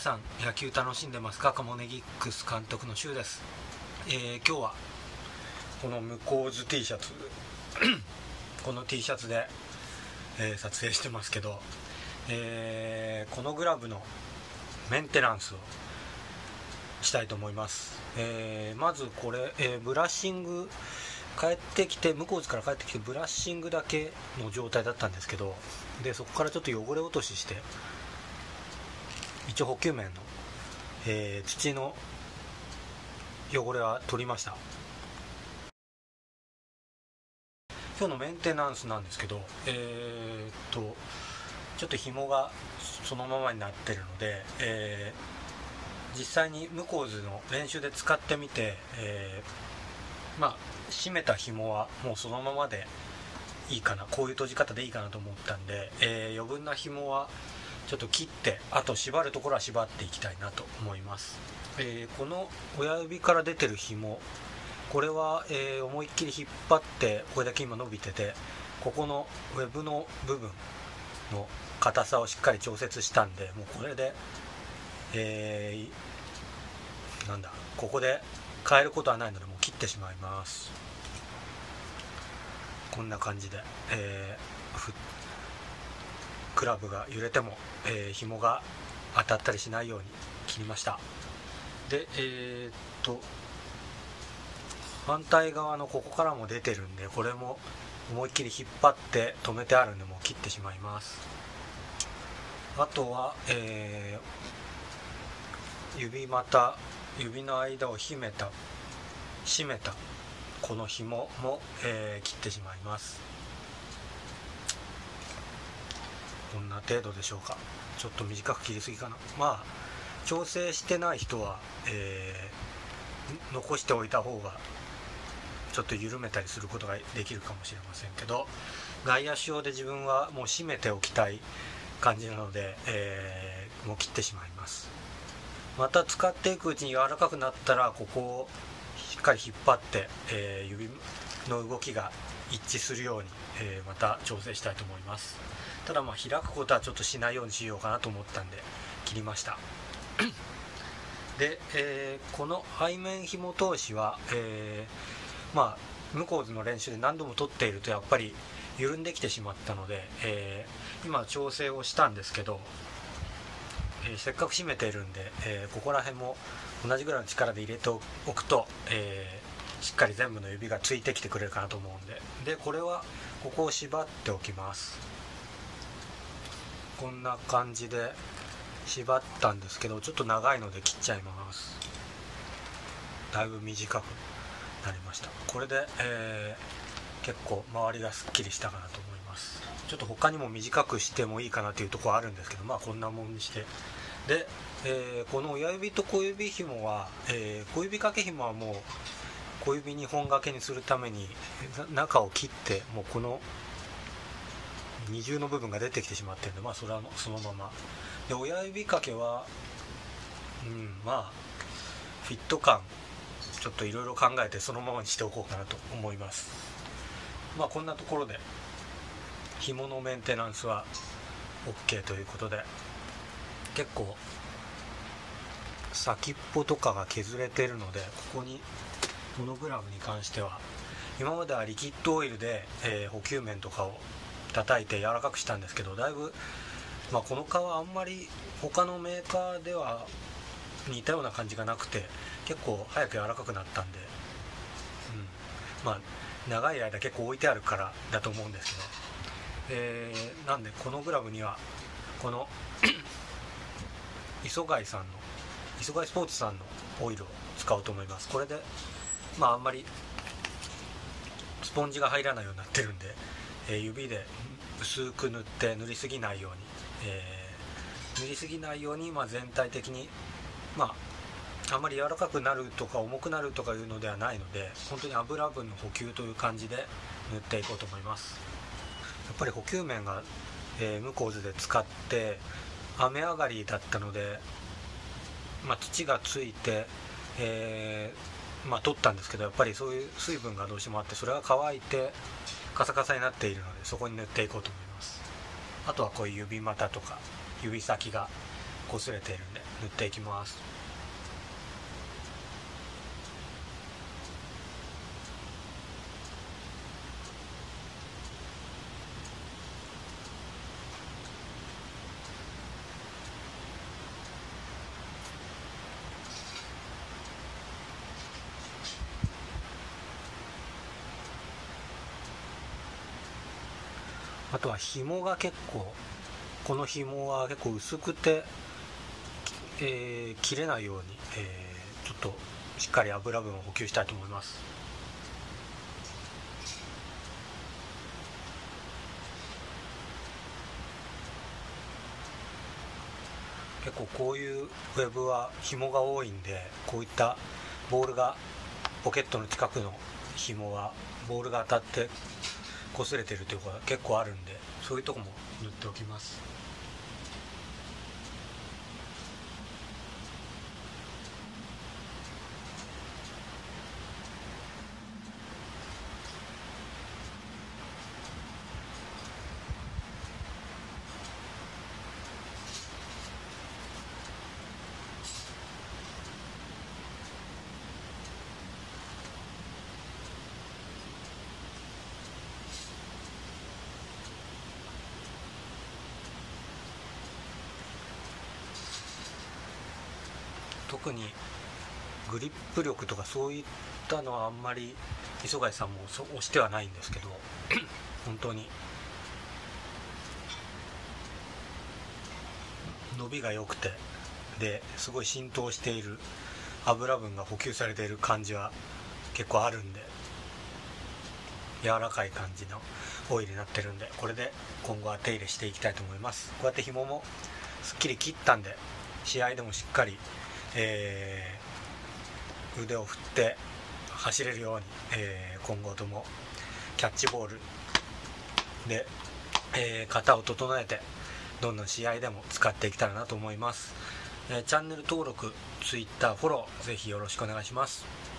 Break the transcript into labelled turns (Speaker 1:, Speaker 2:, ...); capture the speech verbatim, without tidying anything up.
Speaker 1: さん野球楽しんでますか？カモネギックス監督のシュウです。えー、今日はこの向こう図 T シャツこの T シャツで、えー、撮影してますけど、えー、このグラブのメンテナンスをしたいと思います。えー、まずこれ、えー、ブラッシング帰ってきて向こう図から帰ってきてブラッシングだけの状態だったんですけど、でそこからちょっと汚れ落としして一応補給面の、えー、土の汚れは取りました。今日のメンテナンスなんですけど、えー、っとちょっと紐がそのままになってるので、えー、実際に向こう図の練習で使ってみて、えー、まあ締めた紐はもうそのままでいいかな、こういう閉じ方でいいかなと思ったんで、えー、余分な紐はちょっと切って、あと縛るところは縛っていきたいなと思います。えー、この親指から出てる紐、これは、えー、思いっきり引っ張って、これだけ今伸びてて、ここのウェブの部分の硬さをしっかり調節したんで、もうこれで、えー、なんだここで変えることはないのでもう切ってしまいます。こんな感じで、えー、ふクラブが揺れても、えー、紐が当たったりしないように切りました。でえー、っと反対側のここからも出てるんで、これも思いっきり引っ張って止めてあるんでもう切ってしまいます。あとは、えー、指股指の間を締めた締めたこの紐も、えー、切ってしまいます。こんな程度でしょうか。ちょっと短く切りすぎかな。まあ調整してない人は、えー、残しておいた方がちょっと緩めたりすることができるかもしれませんけど、外野手用で自分はもう締めておきたい感じなので、えー、もう切ってしまいます。また使っていくうちに柔らかくなったらここをしっかり引っ張って、えー、指の動きが一致するように、えー、また調整したいと思います。ただまあ開くことはちょっとしないようにしようかなと思ったんで切りましたで、えー、この背面紐通しは、えー、まあ向こう図の練習で何度も取っているとやっぱり緩んできてしまったので、えー、今調整をしたんですけど、えー、せっかく締めているんで、えー、ここら辺も同じぐらいの力で入れておくと、えー、しっかり全部の指がついてきてくれるかなと思うんで、でこれはここを縛っておきます。こんな感じで縛ったんですけど、ちょっと長いので切っちゃいます。だいぶ短くなりました。これで、えー、結構周りがすっきりしたかなと思います。ちょっと他にも短くしてもいいかなというところあるんですけど、まあこんなもんにして、で、えー、この親指と小指紐は、えー、小指掛け紐はもう小指に本掛けにするために中を切って、もうこの二重の部分が出てきてしまってるんで、まあそれはそのままで、親指掛けはうんまあフィット感ちょっといろいろ考えてそのままにしておこうかなと思います。まあこんなところで紐のメンテナンスは OK ということで、結構先っぽとかが削れてるので、ここにこのグラブに関しては今まではリキッドオイルで、えー、補給面とかを叩いて柔らかくしたんですけど、だいぶ、まあ、この革あんまり他のメーカーでは似たような感じがなくて結構早く柔らかくなったんで、うん、まあ長い間結構置いてあるからだと思うんですけど、えー、なんでこのグラブにはこの磯貝さんの磯貝スポーツさんのオイルを使おうと思います。これでまああんまりスポンジが入らないようになってるんで、えー、指で薄く塗って塗りすぎないように、えー、塗りすぎないように、まあ、全体的にまああんまり柔らかくなるとか重くなるとかいうのではないので、本当に油分の補給という感じで塗っていこうと思います。やっぱり補給面が、えー、向こう図で使って雨上がりだったので、まあ、土がついて、えーまあ、取ったんですけど、やっぱりそういう水分がどうしてもあって、それが乾いてカサカサになっているので、そこに塗っていこうと思います。あとはこういう指股とか指先が擦れているんで塗っていきます。あとは紐が結構、この紐は結構薄くて、えー、切れないように、えー、ちょっとしっかり油分を補給したいと思います。結構こういうウェブは紐が多いんで、こういったボールがポケットの近くの紐はボールが当たって擦れてるということが結構あるんで、そういうとこも塗っておきます。特にグリップ力とかそういったのはあんまり磯貝さんも押してはないんですけど本当に伸びが良くて、ですごい浸透している、油分が補給されている感じは結構あるんで、柔らかい感じのオイルになってるんで、これで今後は手入れしていきたいと思います。こうやって紐もすっきり切ったんで、試合でもしっかりえー、腕を振って走れるように、えー、今後ともキャッチボールで、えー、型を整えてどんどん試合でも使っていけたらなと思います。えー、チャンネル登録、Twitter フォローぜひよろしくお願いします。